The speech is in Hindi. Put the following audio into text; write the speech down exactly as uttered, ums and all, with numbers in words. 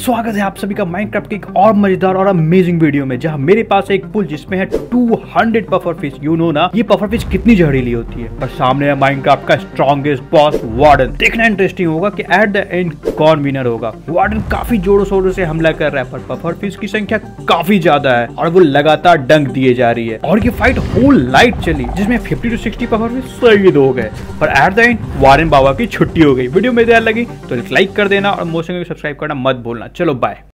स्वागत है आप सभी का माइनक्राफ्ट के एक और मजेदार और अमेजिंग वीडियो में, जहां मेरे पास एक पुल जिसमें है दो सौ पफर फिश। यू नो ना ये पफर फिश कितनी जहरीली होती है। पर सामने है माइनक्राफ्ट का स्ट्रॉन्गेस्ट बॉस वार्डन। देखना इंटरेस्टिंग होगा कि एट द एंड कौन विनर होगा। वार्डन काफी जोरों शोरों से हमला कर रहा है, पर पफर फिश की संख्या काफी ज्यादा है और वो लगातार डंक दिए जा रही है। और ये फाइट होल नाइट चली, जिसमें fifty two sixty puffer fish शहीद हो गए। पर एट द एंड वार्डन बाबा की छुट्टी हो गई। वीडियो में ध्यान लगी तो लाइक कर देना और मोशन को सब्सक्राइब करना मत भूलना। चलो बाय।